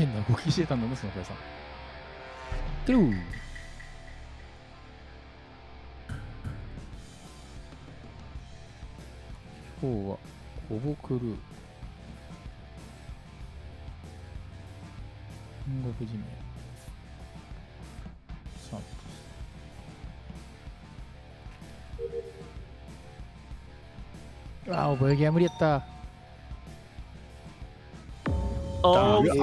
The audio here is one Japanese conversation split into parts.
変な動きしてたんだね、その子さん。トゥー。今日はコボクルー。音楽地名。サントス。ああ、覚えぎは無理やった。 ああ、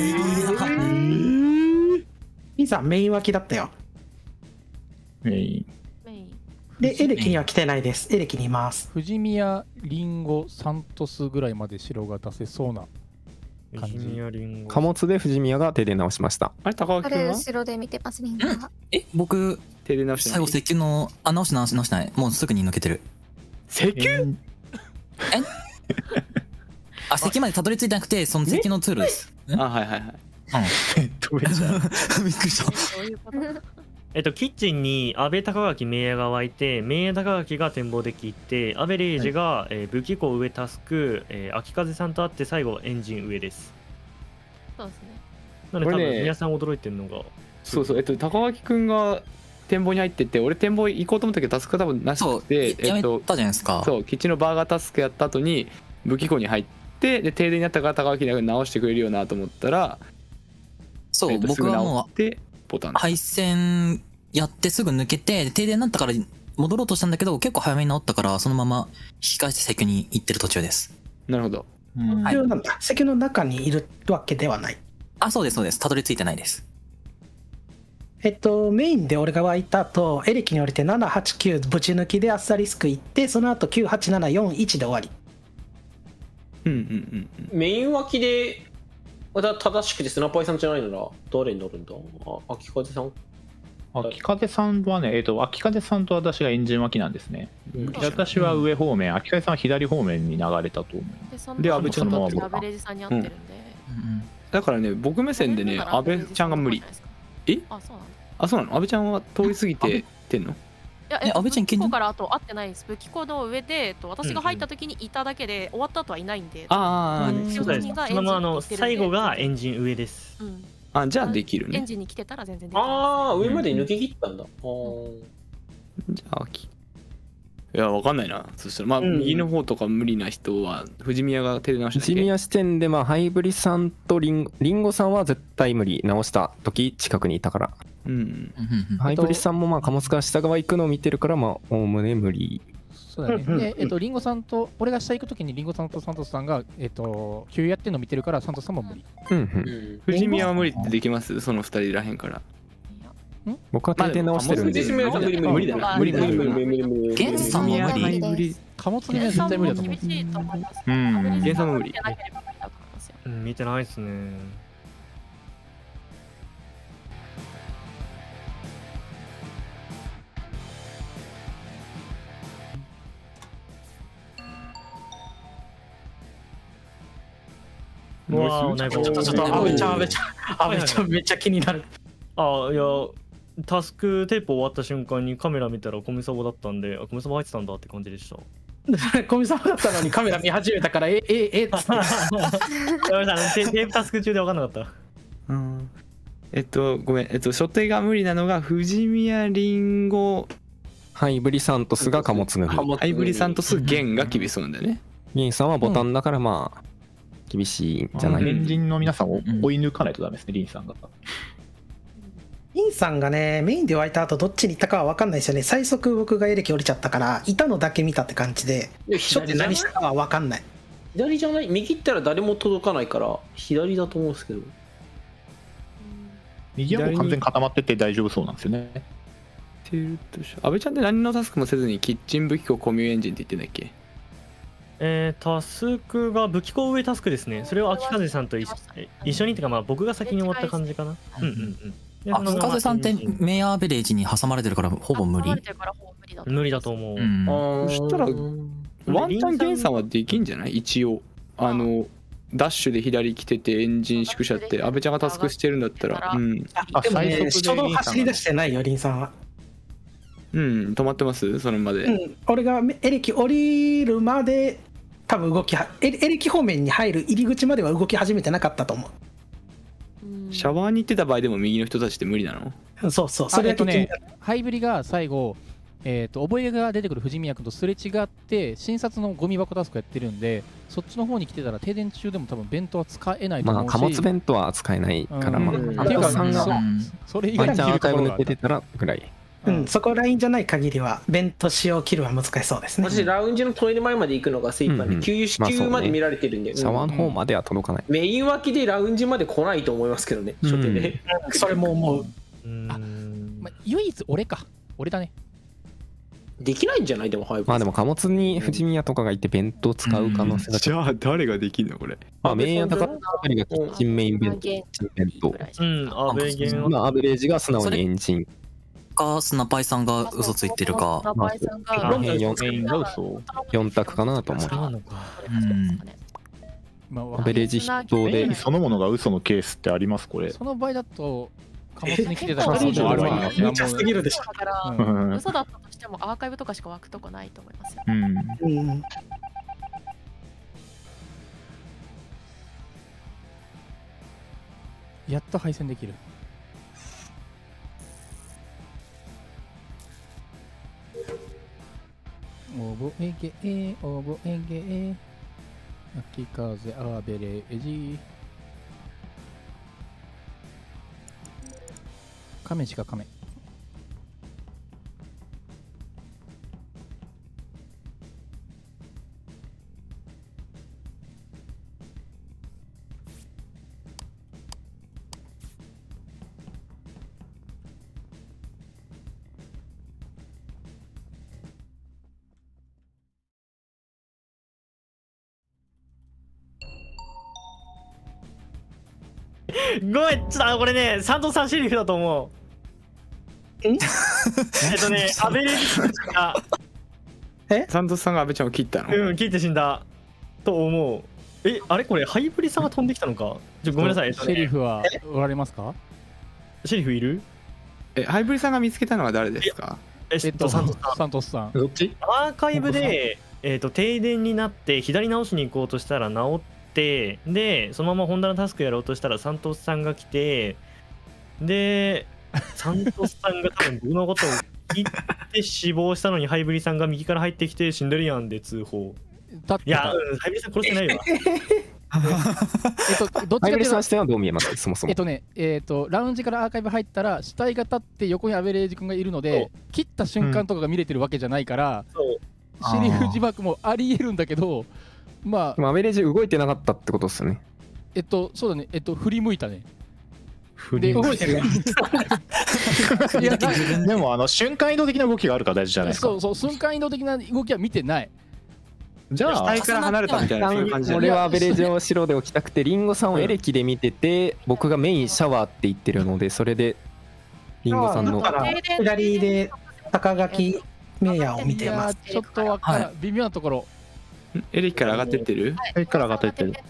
ミさんメイン脇だったよ。 メイン。 で、エレキには来てないです。エレキにいます。 富士宮、リンゴ、サントスぐらいまで白が出せそうな感じ。 貨物で富士宮が手で直しました。 あれ、高あれ脇君は後ろで見てますみんな。 僕手で直して最後石油の直しないもうすぐに抜けてる。 石油あ、石油までたどり着いてなくて、その石油のツールです。 あ、はいはいはい。 びっくりした。 キッチンに安倍高垣明夜が湧いて、明夜高垣が展望デッキ行って、安倍レイジが、武器庫上タスク、秋風さんと会って最後エンジン上です。 そうですね。 なので多これね分皆さん驚いてるのが、 そうそう、高脇君が展望に入ってって、俺展望行こうと思ったけどタスクが多分なくて、 やめたじゃないですか。 そう、基地のバーガータスクやった後に武器庫に入って、で停電になったから高脇が直してくれるよなと思ったら、 そう、僕はもうボタン配線やってすぐ抜けて、停電になったから戻ろうとしたんだけど、結構早めに治ったから、そのまま引き返して石油に行ってる途中です。 なるほど。 はい、 なんだ、石油の中にいるわけではない。 あ、そうですそうです。たどり着いてないです。 メインで俺が湧いた後、エレキに降りて7、8、9ぶち抜きでアッサリスク行って、その後9、8、7、4、1で終わり。 メイン脇で正しくてスナパイさんじゃないなら誰になるんだ。秋風さん。 秋風さんはね、秋風さんと私がエンジン脇なんですね。私は上方面、秋風さんは左方面に流れたと思う。 で、 安倍ちゃんとアベレージさんに合ってるんで。 だからね、僕目線でね、安倍ちゃんが無理。あ、そうなの。安倍ちゃんは通り過ぎてってんの？ いや、安倍ちゃん、武器庫からあと会ってないです。武器庫の上で、私が入った時にいただけで、終わった後はいないんで。 ああ、そうです。そのまま最後がエンジン上です。 あ、じゃあできるね。 エンジンに来てたら全然できる。 ああ、上まで抜け切ったんだ。 じゃあいや、わかんないな。そしたら、まあ、右の方とか無理な人は、富士宮が手で直したっけ。 富士宮視点で、まあ、ハイブリさんとリンゴさんは絶対無理。直した時、近くにいたから。ハイブリさんも、まあ、貨物から下側行くのを見てるから、まあ、おおむね無理。 そうだね。で、リンゴさんと、俺が下行くときにリンゴさんとサントスさんが、急やってるのを見てるから、サントスさんも無理。 富士宮は無理ってできます？その2人らへんから。 僕は停電直してるんで。 無理だな。無理。 ゲンさんも無理。 貨物には絶対無理だと思う。 ゲンさんも無理。 見てないっすね。わあ、ちょっと安倍ちゃんめっちゃ気になる。 ああ、いや、タスクテープ終わった瞬間にカメラ見たらコミサボだったんで、コミサボ入ってたんだって感じでした。 コミサボだったのにカメラ見始めたから、っつって。 テープタスク中で分かんなかった。 ごめん、初手が無理なのが、富士宮リンゴ、 ハイブリサントスが貨物抜き。 ハイブリサントス、ゲンが厳しそうなんだよね。 ゲンさんはボタンだから、まあ、厳しいんじゃない。 エンジンの皆さんを追い抜かないとダメですね、リンさんが。 リンさんがね、メインで湧いた後どっちに行ったかは分かんないですよね。最速僕がエレキ降りちゃったから、いたのだけ見たって感じで、ちょっと何したかは分かんない。 左じゃない？右行ったら誰も届かないから左だと思うんですけど。 右はもう完全に固まってて大丈夫そうなんですよね。 安倍ちゃんって何のタスクもせずにキッチン武器庫コミュエンジンって言ってんだっけ？ タスクが武器庫上タスクですね。それを秋風さんと一緒にっていうか、まあ僕が先に終わった感じかな。 秋風さんってメアアベレージに挟まれてるからほぼ無理。 無理だと思う。 そしたらワンチャンゲンさんはできんじゃない？一応ダッシュで左来ててエンジン縮小って安倍ちゃんがタスクしてるんだったら、でもね、初動走り出してないよ、リンさんは。 止まってますそのまで。 俺がエレキ降りるまで多分エレキ方面に入る入り口までは動き始めてなかったと思う。 シャワーに行ってた場合でも右の人たちって無理なの？ そうそう、それだけ気になる。 ハイブリが最後、覚えが出てくる藤宮君とすれ違って、診察のゴミ箱タスクやってるんで、そっちの方に来てたら、停電中でも多分弁当は使えないと思うし、 貨物弁当は使えないから、まあ、 っていうか、 さんがそれ以外にアーカイブ抜けてたらぐらい。 そこラインじゃない限りは、弁当使用切るは難しそうですね。 私、ラウンジのトイレ前まで行くのが精一杯で、給油まで見られてるんで、 シャワーの方までは届かない。 メイン脇でラウンジまで来ないと思いますけどね、初手で。 それも思う。 唯一俺だね。 できないんじゃないでも、 まあでも貨物に藤宮とかがいて弁当使う可能性が。 じゃあ誰ができんのこれ。 まあメインアタカあたりがキッチンメイン弁当。 アベゲンアベレージが素直にエンジン。 かスナパイさんが嘘ついてるか。 スナパイさんが 4択かなと思う。アベレージ筆頭で。 そのものが嘘のケースってありますこれ。 その場合だと貨物に来てたらめっちゃすぎるでしょ。 だから嘘だったとしてもアーカイブとかしか湧くとこないと思いますよ。 やっと配線できる。覚えげ秋風アベレージ亀しか亀。 ごめん、ちょっとこれね、サントさんシェリフだと思う。アベレージがサントスさんが阿部ちゃんを切ったの？ 切って死んだと思う。あれこれハイブリさんが飛んできたのか。ごめんなさい。 シェリフはおられますか？ シェリフいる？ ハイブリさんが見つけたのは誰ですか？ サントスさん。 どっち？ アーカイブで停電になって左直しに行こうとしたら直って、でそのままホンダのタスクやろうとしたらサントスさんが来て、でサントスさんが多分僕のことを切って死亡したのにハイブリさんが右から入ってきて死んでるやんで通報。いや、ハイブリさん殺してないわ。 どっちかというと、 視点はどう見えますそもそも。 ラウンジからアーカイブ入ったら死体が立って横にアベレージ君がいるので、切った瞬間とかが見れてるわけじゃないから、シェリフ自爆もありえるんだけど、まあアベレージ動いてなかったってことですよね。 そうだね、振り向いたね。 で動いてる。でも瞬間移動的な動きがあるから大事じゃないですか。 そう瞬間移動的な動きは見てない。 じゃあ死体から離れたみたいな感じで。 俺はアベレージを白で置きたくて、リンゴさんをエレキで見てて、僕がメインシャワーって言ってるので、それでリンゴさんの左で高垣メイヤーを見てます。 ちょっとわからん、微妙なところ。 エレキから上がってってる？ エレキから上がってってる。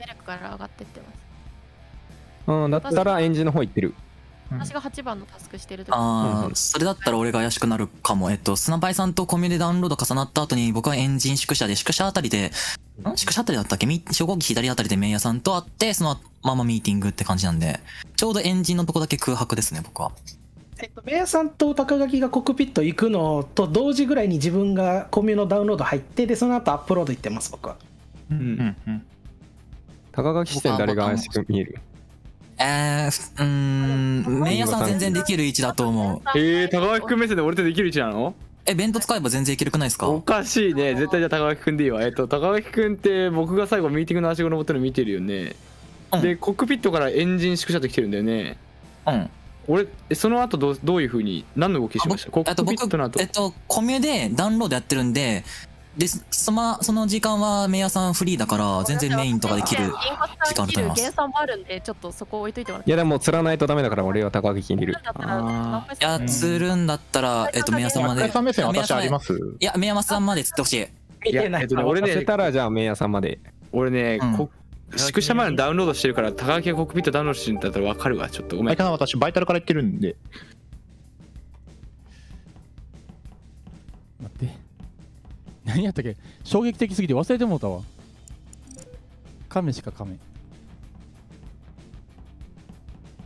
だったらエンジンの方行ってる。 私が8番のタスクしてる時。 それだったら俺が怪しくなるかも。スナパイさんとコミュでダウンロード重なった後に僕はエンジン宿舎あたりで、宿舎あたりだったっけ？初号機左あたりでメイヤーさんと会って、そのままミーティングって感じなんで、ちょうどエンジンのとこだけ空白ですね、僕は。 メイヤーさんと高垣がコックピット行くのと同時ぐらいに自分がコミュのダウンロード入って、でその後アップロード行ってます、僕は。 高垣視点誰が怪しく見える？ メイヤーさん全然できる位置だと思う。 高垣くん目線で俺ってできる位置なの？ 弁当使えば全然いけるくないですか？ おかしいね。絶対じゃあ高垣くんでいいわ。高垣くんって僕が最後ミーティングのはしご登ってるの見てるよね。でコックピットからエンジン宿舎と来てるんだよね。俺その後どういう風に何の動きしました？コックピットの後コミュでダウンロードやってるんで、その時間はメイヤーさんフリーだから全然メインとかできる時間あると思います。 原産もあるんでちょっとそこ置いといてもらって。 いやでも釣らないとダメだから俺は高垣に入れる。 いや釣るんだったらメイヤーさんまで。 目線私あります？ いやメイヤーさんまで釣ってほしい。 いや俺ねせたらじゃあメイヤーさんまで。 俺ね宿舎までダウンロードしてるから高垣がコックピットダウンロードしてるんだったら分かるわ。ちょっとごめん。 私バイタルから言ってるんで。 待って。何やったっけ？衝撃的すぎて忘れてもうたわ。亀しか亀。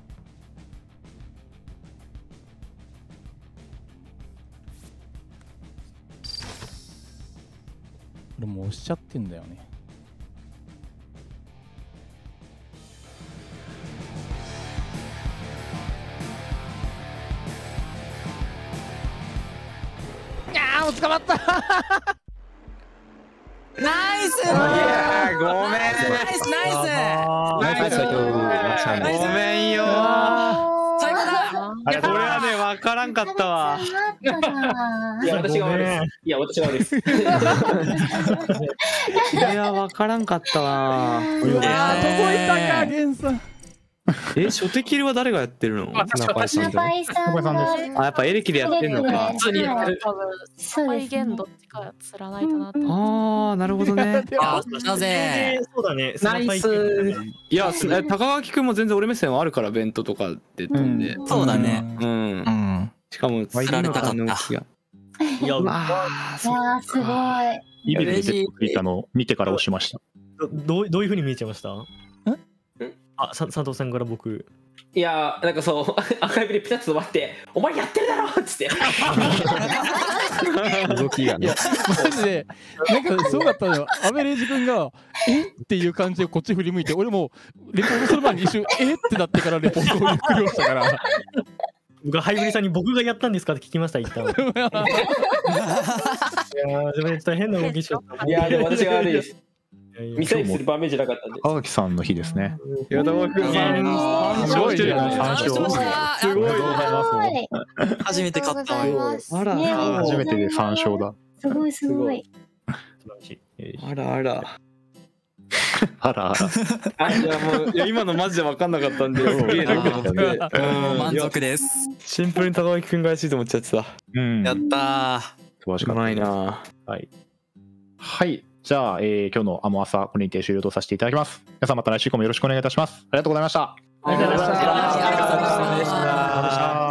俺もう押しちゃってんだよね。いやーもう捕まったナイスいやーごめんナイスナイスナイスごめんよ最高だ。 これはね分からんかったわ。 いや私が悪いです。いや私が悪いです。 いや分からんかったわ。 届いたかゲンさん。 初手切りは誰がやってるの？ スナパイさんです。 あ、やっぱエレキでやってんのか。 普通にやってる。多分再現どっちか釣らないとなって。 ああ、なるほどね。 なぜ？ そうだね。 ナイス。 いや、高垣くんも全然俺目線はあるから、ベントとかで飛んで。 そうだね。 うん。しかも釣られたかった。 いや、 すごい。 イビルで出てきたのを見てから押しました。 どういう風に見えちゃいました？あ、佐藤さんから僕。 いやなんかそうアーカイブでピタッと止まって「お前やってるだろ!」っつって動きがね。 マジでなんかそうだったのよ。アベレージ君が「えっ?」ていう感じでこっち振り向いて、俺もレポートする前に一瞬「えっ?」ってなってからレポートをゆっくり押したから。 僕はハイブリさんに僕がやったんですかって聞きました一旦。いやー自分でちょっと変な動きしちゃった。 いやでも私が悪いです。ミサイルする場面じゃなかったんで。 高垣さんの日ですね。 いや、高垣さん勝してるよね。3勝。 すごい。 初めて勝ったわよ。 あら、 初めてで3勝だ。 すごいすごい。 あらあら。 あらあら。 いやもういや今のマジで分かんなかったんで、すげえなかったんで。 満足です。 シンプルに高垣くんが怪しいと思っちゃってた。 やったー。 素晴らしかった。 うまいな。 はい。はい。じゃあ、今日のアモアサこれにて終了とさせていただきます。皆さんまた来週以降もよろしくお願いいたします。ありがとうございました。 ありがとうございました。 ありがとうございました。